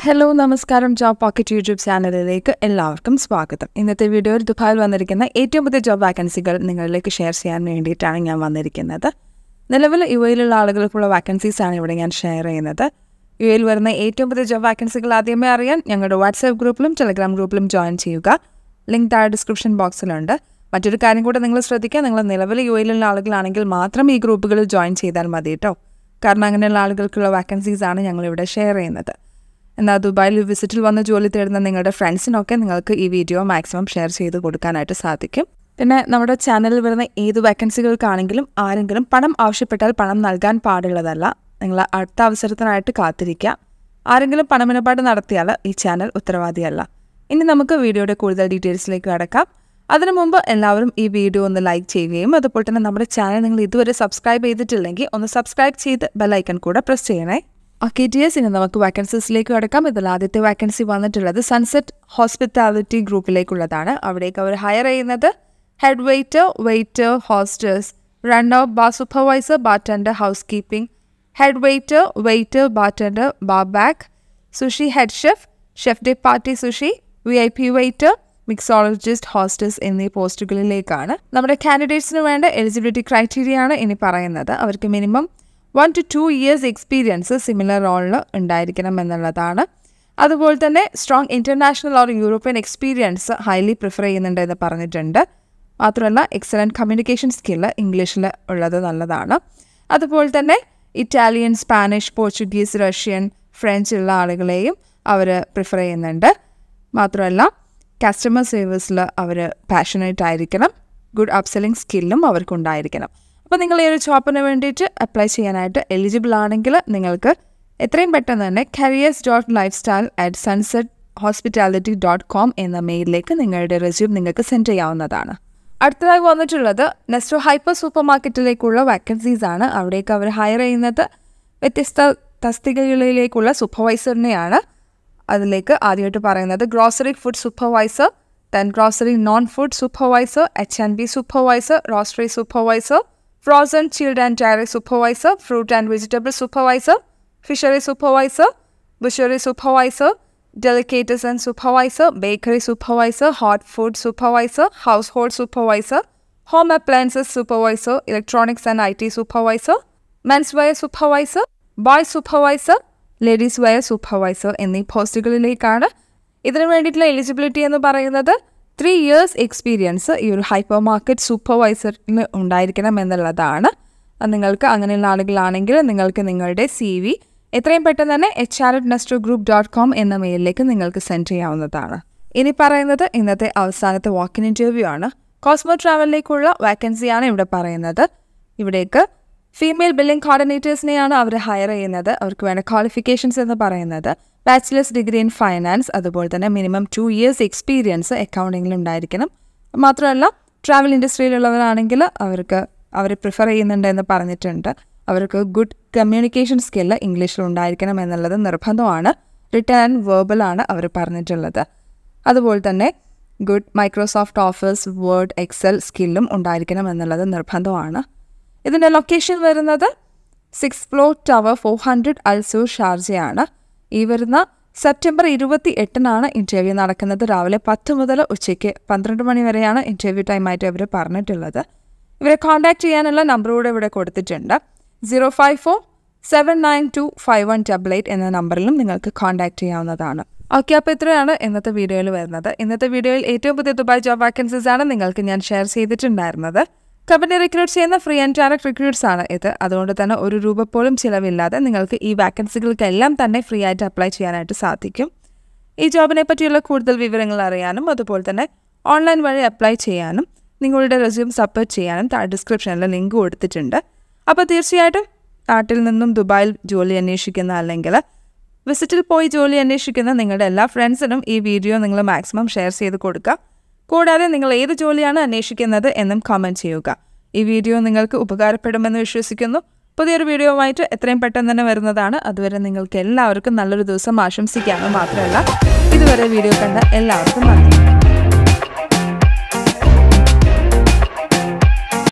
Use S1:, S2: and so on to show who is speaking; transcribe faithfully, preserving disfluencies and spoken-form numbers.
S1: Hello, Namaskaram Job Pocket YouTube ചാനലിലേക്ക് എല്ലാവർക്കും സ്വാഗതം. ഇന്നത്തെ വീഡിയോയിൽ ദുബായിൽ വന്നിരിക്കുന്ന ഏറ്റവും പുതിയ ജോബ് വാക്കൻസികൾ നിങ്ങളിലേക്ക് ഷെയർ ചെയ്യാൻ വേണ്ടിയിട്ടാണ് ഞാൻ വന്നിരിക്കുന്നത്. നിലവിൽ യു എയിലുള്ള ആളുകൾക്കുള്ള വാക്കൻസീസ് ആണ് ഇവിടെ ഞാൻ ഷെയർ ചെയ്യുന്നത്. യു എയിൽ വരുന്ന ഏറ്റവും പുതിയ ജോബ് വാക്കൻസികൾ ആദ്യമേ അറിയാൻ ഞങ്ങളുടെ വാട്സാപ്പ് ഗ്രൂപ്പിലും ടെലഗ്രാം ഗ്രൂപ്പിലും ജോയിൻ ചെയ്യുക. ലിങ്ക് താഴെ ഡിസ്ക്രിപ്ഷൻ ബോക്സിലുണ്ട്. മറ്റൊരു കാര്യം കൂടെ നിങ്ങൾ ശ്രദ്ധിക്കുക, നിങ്ങൾ നിലവിൽ യു എയിലുള്ള ആളുകളാണെങ്കിൽ മാത്രം ഈ ഗ്രൂപ്പുകളിൽ ജോയിൻ ചെയ്താൽ മതി കേട്ടോ. കാരണം അങ്ങനെയുള്ള ആളുകൾക്കുള്ള വാക്കൻസീസ് ആണ് ഞങ്ങളിവിടെ ഷെയർ ചെയ്യുന്നത്. എന്നാൽ ദുബായിൽ വിസിറ്റിൽ വന്ന് ജോലി തേടുന്ന നിങ്ങളുടെ ഫ്രണ്ട്സിനൊക്കെ നിങ്ങൾക്ക് ഈ വീഡിയോ മാക്സിമം ഷെയർ ചെയ്ത് കൊടുക്കാനായിട്ട് സാധിക്കും. പിന്നെ നമ്മുടെ ചാനലിൽ വരുന്ന ഏത് വാക്കൻസികൾക്കാണെങ്കിലും ആരെങ്കിലും പണം ആവശ്യപ്പെട്ടാൽ പണം നൽകാൻ പാടുള്ളതല്ല. നിങ്ങൾ അടുത്ത അവസരത്തിനായിട്ട് കാത്തിരിക്കുക. ആരെങ്കിലും പണമിടപാട് നടത്തിയാൽ ഈ ചാനൽ ഉത്തരവാദിയല്ല. ഇനി നമുക്ക് വീഡിയോയുടെ കൂടുതൽ ഡീറ്റെയിൽസിലേക്ക് കടക്കാം. അതിനു മുമ്പ് എല്ലാവരും ഈ വീഡിയോ ഒന്ന് ലൈക്ക് ചെയ്യുകയും അതുപോലെ തന്നെ നമ്മുടെ ചാനൽ നിങ്ങൾ ഇതുവരെ സബ്സ്ക്രൈബ് ചെയ്തിട്ടില്ലെങ്കിൽ ഒന്ന് സബ്സ്ക്രൈബ് ചെയ്ത് ബെല്ലൈക്കൺ കൂടെ പ്രസ് ചെയ്യണേ. ഓക്കെ ഡിയേഴ്സ്, ഇനി നമുക്ക് വാക്കൻസീസിലേക്ക് കടക്കാം. ഇതിൽ ആദ്യത്തെ വാക്കൻസി വന്നിട്ടുള്ളത് സൺസെറ്റ് ഹോസ്പിറ്റാലിറ്റി ഗ്രൂപ്പിലേക്കുള്ളതാണ്. അവിടേക്ക് അവർ ഹയർ ചെയ്യുന്നത് head waiter, waiter, hostess, runner, bar supervisor, bartender, housekeeping, head waiter, waiter, bartender, bar back, sushi head chef, chef de partie sushi, V I P waiter, mixologist, hostess എന്നീ പോസ്റ്റുകളിലേക്കാണ്. നമ്മുടെ കാൻഡിഡേറ്റ്സിന് വേണ്ട eligibility criteria ആണ് ഇനി പറയുന്നത്. അവർക്ക് minimum one two two years experience similar റോളിൽ ഉണ്ടായിരിക്കണം എന്നുള്ളതാണ്. അതുപോലെ തന്നെ strong international or European experience highly prefer ചെയ്യുന്നുണ്ട് എന്ന് പറഞ്ഞിട്ടുണ്ട്. മാത്രമല്ല എക്സലൻറ്റ് കമ്മ്യൂണിക്കേഷൻ സ്കില്ല് ഇംഗ്ലീഷിൽ ഉള്ളത് നല്ലതാണ്. അതുപോലെ തന്നെ Italian, Spanish, Portuguese, Russian, French ഉള്ള ആളുകളെയും അവർ പ്രിഫർ ചെയ്യുന്നുണ്ട്. മാത്രമല്ല കസ്റ്റമർ സർവീസിൽ അവർ പാഷനേറ്റ് ആയിരിക്കണം. ഗുഡ് അപ്സെല്ലിംഗ് സ്കില്ലും അവർക്കുണ്ടായിരിക്കണം. അപ്പോൾ നിങ്ങൾ ഈ ഒരു ജോബിന് വേണ്ടിയിട്ട് അപ്ലൈ ചെയ്യാനായിട്ട് എലിജിബിൾ ആണെങ്കിൽ നിങ്ങൾക്ക് എത്രയും പെട്ടെന്ന് തന്നെ careers dot life style at sunset hospitality dot com എന്ന മെയിലിലേക്ക് നിങ്ങളുടെ റെസ്യൂം നിങ്ങൾക്ക് സെൻഡ് ചെയ്യാവുന്നതാണ്. അടുത്തതായി വന്നിട്ടുള്ളത് നെസ്റ്റോ ഹൈപ്പർ സൂപ്പർ മാർക്കറ്റിലേക്കുള്ള വാക്കൻസീസ് ആണ്. അവിടേക്ക് അവർ ഹയർ ചെയ്യുന്നത് വ്യത്യസ്ത തസ്തികകളിലേക്കുള്ള സൂപ്പർവൈസറിനെയാണ്. അതിലേക്ക് ആദ്യമായിട്ട് പറയുന്നത് grocery food supervisor, then grocery non food supervisor, H and B supervisor, roastery supervisor, frozen, chilled and dairy supervisor, fruit and vegetable supervisor, fishery supervisor, butchery supervisor, delicatessen supervisor, bakery supervisor, hot food supervisor, household supervisor, home appliances supervisor, electronics and I T supervisor, menswear supervisor, boys supervisor, ladies wear supervisor എന്നീ പോസ്റ്റുകളിലേക്കാണ്. ഇതിനു വേണ്ടിയിട്ടുള്ള eligibility എന്ന് പറയുന്നത് three years experience ഈ ഒരു hyper market സൂപ്പർവൈസറിന് ഉണ്ടായിരിക്കണം എന്നുള്ളതാണ്. നിങ്ങൾക്ക് അങ്ങനെയുള്ള ആളുകളാണെങ്കിൽ നിങ്ങൾക്ക് നിങ്ങളുടെ സി വി എത്രയും പെട്ടെന്ന് തന്നെ H R at Nesto group dot com എന്ന മെയിലിലേക്ക് നിങ്ങൾക്ക് സെൻഡ് ചെയ്യാവുന്നതാണ്. ഇനി പറയുന്നത് ഇന്നത്തെ അവസാനത്തെ വാക്കിൻ ഇൻ്റർവ്യൂ ആണ്. കോസ്മോ ട്രാവലിലേക്കുള്ള വാക്കൻസിയാണ് ഇവിടെ പറയുന്നത്. ഇവിടേക്ക് ഫീമെയിൽ ബില്ലിംഗ് കോർഡിനേറ്റേഴ്സിനെയാണ് അവർ ഹയർ ചെയ്യുന്നത്. അവർക്ക് വേണ്ട ക്വാളിഫിക്കേഷൻസ് എന്ന് പറയുന്നത് ബാച്ചിലേഴ്സ് ഡിഗ്രി ഇൻ ഫൈനാൻസ്, അതുപോലെ തന്നെ മിനിമം ടു ഇയേഴ്സ് എക്സ്പീരിയൻസ് അക്കൗണ്ടിങ്ങിൽ ഉണ്ടായിരിക്കണം. മാത്രമല്ല ട്രാവൽ ഇൻഡസ്ട്രിയിലുള്ളവരാണെങ്കിൽ അവർക്ക് അവർ പ്രിഫർ ചെയ്യുന്നുണ്ട് എന്ന് പറഞ്ഞിട്ടുണ്ട്. അവർക്ക് ഗുഡ് കമ്മ്യൂണിക്കേഷൻ സ്കില്ല് ഇംഗ്ലീഷിൽ ഉണ്ടായിരിക്കണം എന്നുള്ളത് നിർബന്ധമാണ്. റിട്ടേൺ ആൻഡ് വെർബലാണ് അവർ പറഞ്ഞിട്ടുള്ളത്. അതുപോലെ തന്നെ good Microsoft Office, Word, Excel സ്കില്ലും ഉണ്ടായിരിക്കണം എന്നുള്ളത് നിർബന്ധമാണ്. ഇതിൻ്റെ ലൊക്കേഷൻ വരുന്നത് six floor tower four hundred അൽസൂർ ഷാർജയാണ്. ഈ വരുന്ന സെപ്റ്റംബർ ഇരുപത്തി എട്ടിനാണ് ഇൻ്റർവ്യൂ നടക്കുന്നത്. രാവിലെ പത്ത് മുതൽ ഉച്ചയ്ക്ക് പന്ത്രണ്ട് മണി വരെയാണ് ഇൻ്റർവ്യൂ ടൈമായിട്ട് ഇവർ പറഞ്ഞിട്ടുള്ളത്. ഇവരെ കോൺടാക്ട് ചെയ്യാനുള്ള നമ്പറൂടെ ഇവിടെ കൊടുത്തിട്ടുണ്ട്. Zero five four seven nine two five one double eight എന്ന നമ്പറിലും നിങ്ങൾക്ക് കോൺടാക്ട് ചെയ്യാവുന്നതാണ്. ഓക്കെ, അപ്പോൾ ഇത്രയാണ് ഇന്നത്തെ വീഡിയോയിൽ വരുന്നത്. ഇന്നത്തെ വീഡിയോയിൽ ഏറ്റവും പുതിയ ദുബായ് ജോബ് വാക്കൻസീസ് ആണ് നിങ്ങൾക്ക് ഞാൻ ഷെയർ ചെയ്തിട്ടുണ്ടായിരുന്നത്. കമ്പനി റിക്രൂട്ട് ചെയ്യുന്ന ഫ്രീ ആൻഡ് ഡയറക്റ്റ് റിക്രൂട്ട്സ് ആണ് ഇത്. അതുകൊണ്ട് തന്നെ ഒരു രൂപ പോലും ചിലവില്ലാതെ നിങ്ങൾക്ക് ഈ വാക്കൻസികൾക്കെല്ലാം തന്നെ ഫ്രീ ആയിട്ട് അപ്ലൈ ചെയ്യാനായിട്ട് സാധിക്കും. ഈ ജോബിനെ പറ്റിയുള്ള കൂടുതൽ വിവരങ്ങൾ അറിയാനും അതുപോലെ തന്നെ ഓൺലൈൻ വഴി അപ്ലൈ ചെയ്യാനും നിങ്ങളുടെ റെസ്യൂം സബ്മിറ്റ് ചെയ്യാനും താഴെ ഡിസ്ക്രിപ്ഷനിൽ ലിങ്ക് കൊടുത്തിട്ടുണ്ട്. അപ്പോൾ തീർച്ചയായിട്ടും നാട്ടിൽ നിന്നും ദുബായിൽ ജോലി അന്വേഷിക്കുന്ന അല്ലെങ്കിൽ വിസിറ്റിൽ പോയി ജോലി അന്വേഷിക്കുന്ന നിങ്ങളുടെ എല്ലാ ഫ്രണ്ട്സിനും ഈ വീഡിയോ നിങ്ങൾ മാക്സിമം ഷെയർ ചെയ്ത് കൊടുക്കുക. കൂടാതെ നിങ്ങൾ ഏത് ജോലിയാണ് അന്വേഷിക്കുന്നത് എന്നും കമൻറ്റ് ചെയ്യുക. ഈ വീഡിയോ നിങ്ങൾക്ക് ഉപകാരപ്പെടുമെന്ന് വിശ്വസിക്കുന്നു. പുതിയൊരു വീഡിയോയുമായിട്ട് എത്രയും പെട്ടെന്ന് തന്നെ വരുന്നതാണ്. അതുവരെ നിങ്ങൾക്ക് എല്ലാവർക്കും നല്ലൊരു ദിവസം ആശംസിക്കാനും മാത്രമല്ല ഇതുവരെ വീഡിയോ കണ്ട എല്ലാവർക്കും നന്ദി.